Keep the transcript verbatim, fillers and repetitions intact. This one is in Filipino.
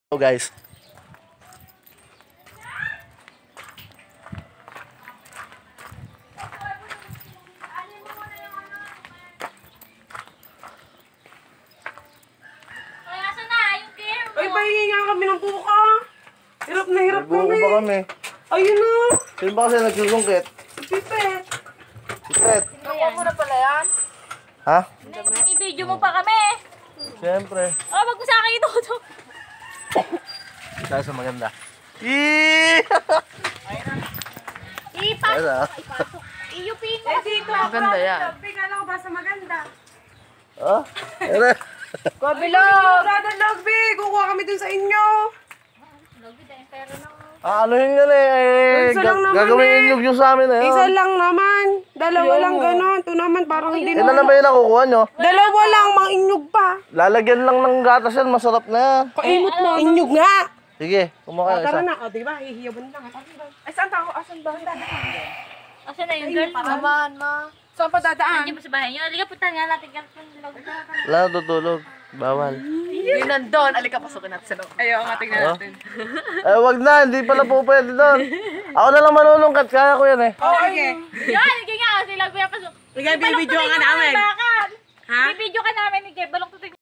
So guys, Ay, pahingi nga kami ng buka. Hirap na hirap nagbuko kami. ba kami? Ayun o. Sino ba kasi nagsusungkit? Si Pipet. Si Ted. Nakuha mo na pala yan. Ha? I-video mo pa kami. Siyempre. Oh, wag mo sa akin ito. Dahil sa maganda. Yee! Ipasok. Ayun ah. Ipasok. Iyupin mo. Eh, dito. Maganda yan. Kala ko ba sa maganda? Ah? Ayun ah. Kabilog! Brother Logby, kukuha kami dun sa inyo. Logi tayo, pero nang... Ah, ano yun yan eh? Isa Ga- lang naman gagawin eh. yung sa amin eh. Isa lang naman. Dalawa lang ganon. Ito naman parang hindi Ilan na naman. ba yung nakukuha nyo? Dalawa lang, mang inyog pa. Lalagyan lang ng gatas yan, masarap na yan. Kaimot mo. Inyog nga. Sige, kumakain Tara isa. na. O, diba? Hihiyaban lang. Ay, saan tayo? Asan ba? Asan na yung girl? Naman, ma. Saan pa dadaan? Nandiyan mo sa bahay niyo. Halika, puntahan nga natin girlfriend. Wala na tutulog. Bawal. Hindi nandun. Alika, pasukin natin sa loob. Ayaw nga, tingnan Oh? Eh, wag na. Hindi pala po pwede doon. Ako na lang manunungkat. Kaya ko yan eh. Oh, sige. Yan, hindi nga. Sila kuya pasok. Sige, bibidyo ka namin. Bakal. Ha? Bibidyo ka namin. Balong tutig.